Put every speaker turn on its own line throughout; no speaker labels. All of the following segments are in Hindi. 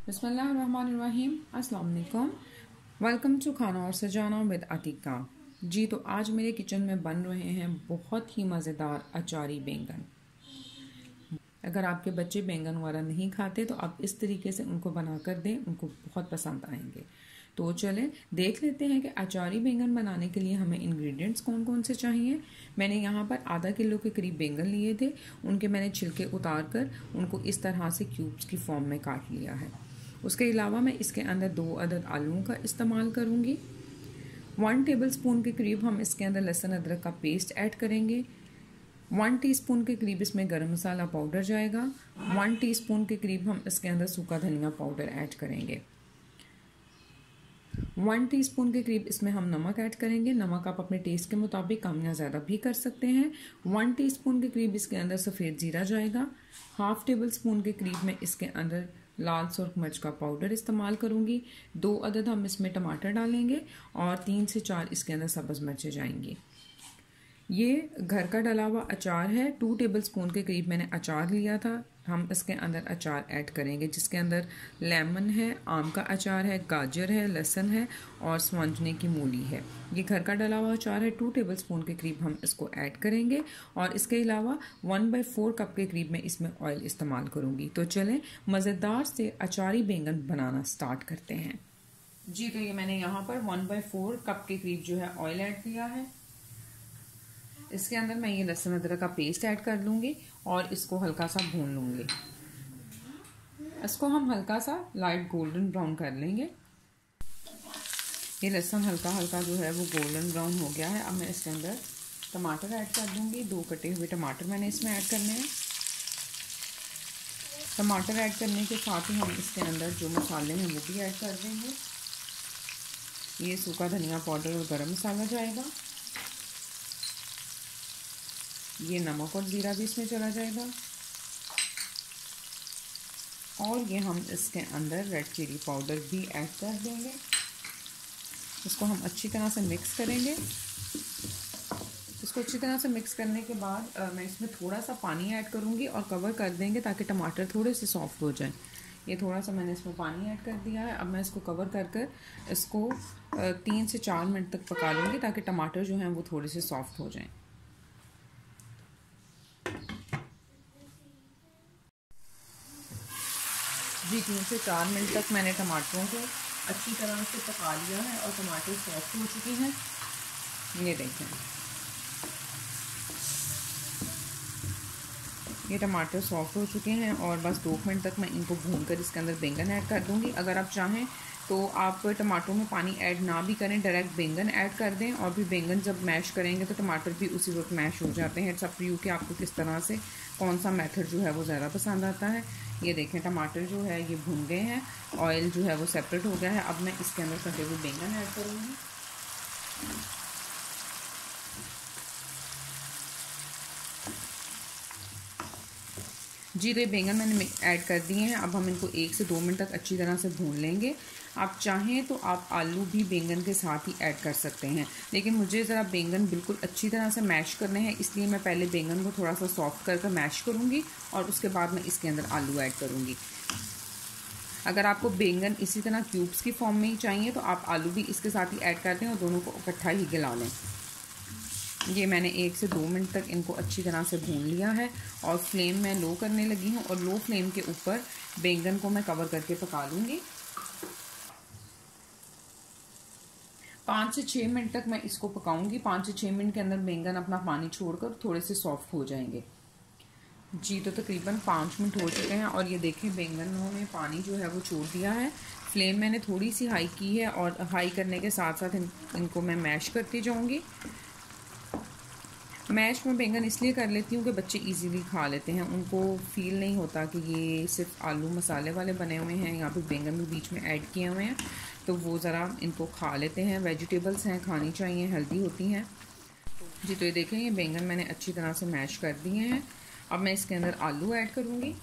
बिस्मिल्लाहिर्रहमानिर्रहीम। अस्सलाम वालेकुम। वेलकम टू खाना और सजाना विद अतीका। जी तो आज मेरे किचन में बन रहे हैं बहुत ही मज़ेदार अचारी बैंगन। अगर आपके बच्चे बैंगन वगैरह नहीं खाते तो आप इस तरीके से उनको बना कर दें, उनको बहुत पसंद आएंगे। तो चलें देख लेते हैं कि अचारी बैंगन बनाने के लिए हमें इंग्रेडिएंट्स कौन कौन से चाहिए। मैंने यहाँ पर आधा किलो के करीब बैंगन लिए थे। उनके मैंने छिलके उतार कर उनको इस तरह से क्यूब्स की फॉर्म में काट लिया है। उसके अलावा मैं इसके अंदर 2 अदद आलूओं का इस्तेमाल करूँगी। 1 टेबलस्पून के करीब हम इसके अंदर लहसुन अदरक का पेस्ट ऐड करेंगे। 1 टीस्पून के करीब इसमें गरम मसाला पाउडर जाएगा। 1 टीस्पून के करीब हम इसके अंदर सूखा धनिया पाउडर ऐड करेंगे। 1 टीस्पून के करीब इसमें हम नमक ऐड करेंगे। नमक आप अपने टेस्ट के मुताबिक कम या ज़्यादा भी कर सकते हैं। 1 टीस्पून के करीब इसके अंदर सफ़ेद ज़ीरा जाएगा। हाफ़ टेबल स्पून के करीब मैं इसके अंदर लाल सुर्ख मिर्च का पाउडर इस्तेमाल करूँगी। 2 अदद हम इसमें टमाटर डालेंगे और 3 से 4 इसके अंदर सब्ज़ मिर्चें जाएंगी। ये घर का डला हुआ अचार है। 2 टेबलस्पून के करीब मैंने अचार लिया था। हम इसके अंदर अचार ऐड करेंगे जिसके अंदर लेमन है, आम का अचार है, गाजर है, लहसुन है और स्वांजने की मूली है। ये घर का डला हुआ अचार है। 2 टेबलस्पून के करीब हम इसको ऐड करेंगे और इसके अलावा 1/4 कप के करीब मैं इसमें ऑयल इस्तेमाल करूँगी। तो चलें मज़ेदार से अचारी बैंगन बनाना स्टार्ट करते हैं। जी तो ये मैंने यहाँ पर 1/4 कप के करीब जो है ऑयल ऐड किया है। इसके अंदर मैं ये लहसुन अदरक का पेस्ट ऐड कर लूँगी और इसको हल्का सा भून लूँगी। इसको हम हल्का सा लाइट गोल्डन ब्राउन कर लेंगे। ये लहसुन हल्का हल्का जो है वो गोल्डन ब्राउन हो गया है। अब मैं इसके अंदर टमाटर ऐड कर दूँगी। 2 कटे हुए टमाटर मैंने इसमें ऐड करने हैं। टमाटर ऐड करने के साथ ही हम इसके अंदर जो मसाले हैं वो भी ऐड कर देंगे। ये सूखा धनिया पाउडर और गरम मसाला जाएगा। ये नमक और ज़ीरा भी इसमें चला जाएगा और ये हम इसके अंदर रेड चिली पाउडर भी ऐड कर देंगे। इसको हम अच्छी तरह से मिक्स करेंगे। इसको अच्छी तरह से मिक्स करने के बाद मैं इसमें थोड़ा सा पानी ऐड करूँगी और कवर कर देंगे ताकि टमाटर थोड़े से सॉफ्ट हो जाएं। ये थोड़ा सा मैंने इसमें पानी ऐड कर दिया है। अब मैं इसको कवर कर कर इसको 3 से 4 मिनट तक पका लूँगी ताकि टमाटर जो हैं वो थोड़े से सॉफ्ट हो जाएँ। जी 3 से 4 मिनट तक मैंने टमाटरों को अच्छी तरह से पका लिया है और टमाटर सॉफ्ट हो चुके हैं। ये देखें, ये टमाटर सॉफ्ट हो चुके हैं और बस 2 मिनट तक मैं इनको भूनकर इसके अंदर बैंगन ऐड कर दूंगी। अगर आप चाहें तो आप टमाटरों में पानी ऐड ना भी करें, डायरेक्ट बैंगन ऐड कर दें और फिर बैंगन जब मैश करेंगे तो टमाटर भी उसी वक्त मैश हो जाते हैं। इट्स अप टू यू कि आपको किस तरह से कौन सा मेथड जो है वो ज़्यादा पसंद आता है। ये देखें टमाटर जो है ये भून गए हैं, ऑयल जो है वो सेपरेट हो गया है। अब मैं इसके अंदर कटे हुए बैंगन ऐड करूँगी। जी तो ये बैंगन मैंने ऐड कर दिए हैं। अब हम इनको 1 से 2 मिनट तक अच्छी तरह से भून लेंगे। आप चाहें तो आप आलू भी बैंगन के साथ ही ऐड कर सकते हैं, लेकिन मुझे ज़रा बैंगन बिल्कुल अच्छी तरह से मैश करने हैं, इसलिए मैं पहले बैंगन को थोड़ा सा सॉफ्ट करके मैश करूँगी और उसके बाद मैं इसके अंदर आलू ऐड करूँगी। अगर आपको बैंगन इसी तरह क्यूब्स की फॉर्म में ही चाहिए तो आप आलू भी इसके साथ ही ऐड कर दें और दोनों को इकट्ठा ही गला लें। ये मैंने 1 से 2 मिनट तक इनको अच्छी तरह से भून लिया है और फ्लेम मैं लो करने लगी हूँ और लो फ्लेम के ऊपर बैंगन को मैं कवर करके पका लूँगी। 5 से 6 मिनट तक मैं इसको पकाऊंगी। 5 से 6 मिनट के अंदर बैंगन अपना पानी छोड़कर थोड़े से सॉफ्ट हो जाएंगे। जी तो तकरीबन 5 मिनट हो चुके हैं और ये देखें बैंगनों ने पानी जो है वो छोड़ दिया है। फ्लेम मैंने थोड़ी सी हाई की है और हाई करने के साथ साथ इनको मैं मैश करती जाऊँगी। मैश में बैंगन इसलिए कर लेती हूँ कि बच्चे इजीली खा लेते हैं, उनको फील नहीं होता कि ये सिर्फ आलू मसाले वाले बने हुए हैं, यहाँ पे बैंगन भी बीच में ऐड किए हुए हैं, तो वो ज़रा इनको खा लेते हैं। वेजिटेबल्स हैं, खानी चाहिए, हेल्दी होती हैं। जी तो ये देखें ये बैंगन मैंने अच्छी तरह से मैश कर दिए हैं। अब मैं इसके अंदर आलू ऐड करूँगी।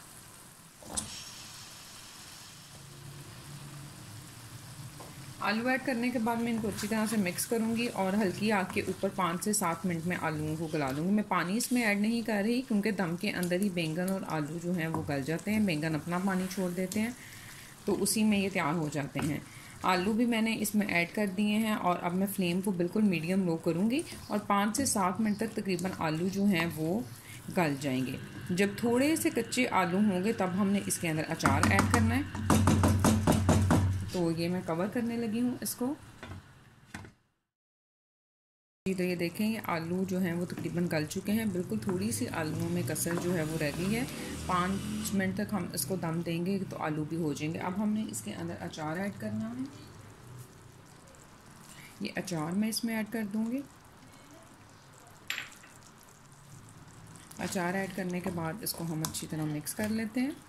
आलू ऐड करने के बाद मैं इनको अच्छी तरह से मिक्स करूँगी और हल्की आग के ऊपर 5 से 7 मिनट में आलूओं को गला लूँगी। मैं पानी इसमें ऐड नहीं कर रही क्योंकि दम के अंदर ही बैंगन और आलू जो हैं वो गल जाते हैं, बैंगन अपना पानी छोड़ देते हैं। तो उसी में ये तैयार हो जाते हैं। आलू भी मैंने इसमें ऐड कर दिए हैं और अब मैं फ्लेम को बिल्कुल मीडियम लो करूँगी और 5 से 7 मिनट तक तकरीबन आलू जो हैं वो गल जाएंगे। जब थोड़े से कच्चे आलू होंगे तब हमने इसके अंदर अचार ऐड करना है। तो ये मैं कवर करने लगी हूँ इसको। तो ये देखें, ये आलू जो हैं वो तकरीबन गल चुके हैं, बिल्कुल थोड़ी सी आलूओं में कसर जो है वो रह गई है। 5 मिनट तक हम इसको दम देंगे तो आलू भी हो जाएंगे। अब हमने इसके अंदर अचार ऐड करना है। ये अचार मैं इसमें ऐड कर दूँगी। अचार ऐड करने के बाद इसको हम अच्छी तरह मिक्स कर लेते हैं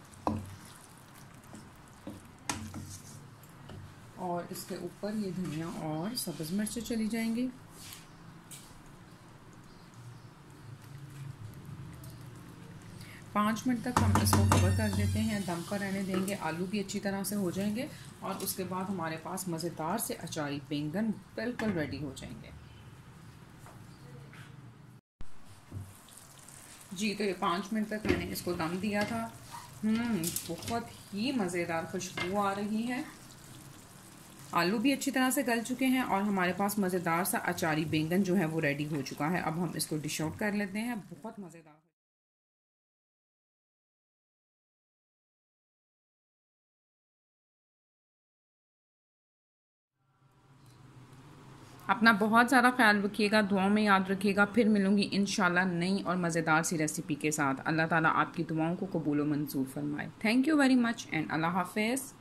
और इसके ऊपर ये धनिया और सब्ज़ मिर्च चली जाएंगी। पाँच मिनट तक हम इसको कवर कर देते हैं, दम पर रहने देंगे। आलू भी अच्छी तरह से हो जाएंगे और उसके बाद हमारे पास मज़ेदार से अचारी बैंगन बिल्कुल रेडी हो जाएंगे। जी, तो ये 5 मिनट तक मैंने इसको दम दिया था। बहुत ही मज़ेदार खुशबू आ रही है। आलू भी अच्छी तरह से गल चुके हैं और हमारे पास मज़ेदार सा अचारी बैंगन जो है वो रेडी हो चुका है। अब हम इसको डिश आउट कर लेते हैं। बहुत मज़ेदार। अपना बहुत ज़्यादा ख्याल रखिएगा, दुआओं में याद रखिएगा। फिर मिलूंगी इंशाल्लाह नई और मज़ेदार सी रेसिपी के साथ। अल्लाह ताला आपकी दुआओं को कबूल व मंजूर फरमाए। Thank you very much and अल्लाह हाफ़िज़।